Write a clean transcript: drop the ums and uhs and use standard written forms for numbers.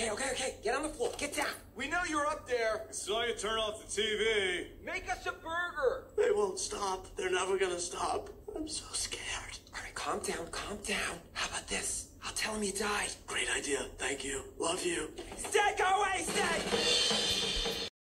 Okay. Get on the floor. Get down. We know you're up there. I saw you turn off the TV. Make us a burger. They won't stop. They're never gonna stop. I'm so scared. All right, calm down. How about this? I'll tell him you died. Great idea. Thank you. Love you. Stay, go away, stay!